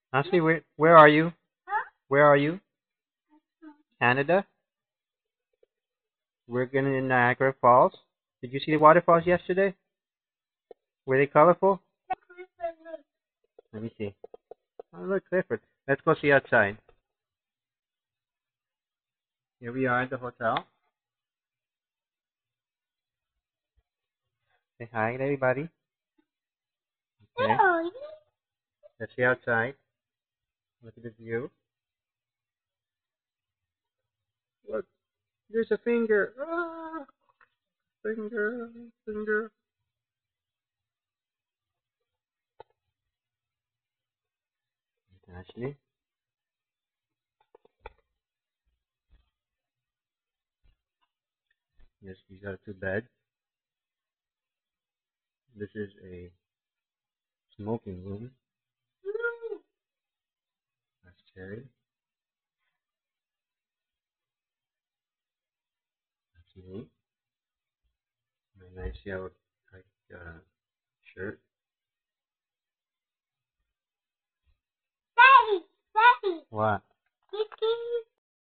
Ashley, where are you? Where are you? Canada? We're going in Niagara Falls. Did you see the waterfalls yesterday? Were they colorful? Let me see. Oh, look, Clifford. Let's go see outside. Here we are at the hotel. Say hi to everybody. Okay. Let's see outside. Look at the view. Look, there's a finger. Ah, finger, finger. Ashley. Yes, these are two beds. This is a smoking room. That's Cherry. That's me. My nice yellow shirt. Daddy, Daddy, What?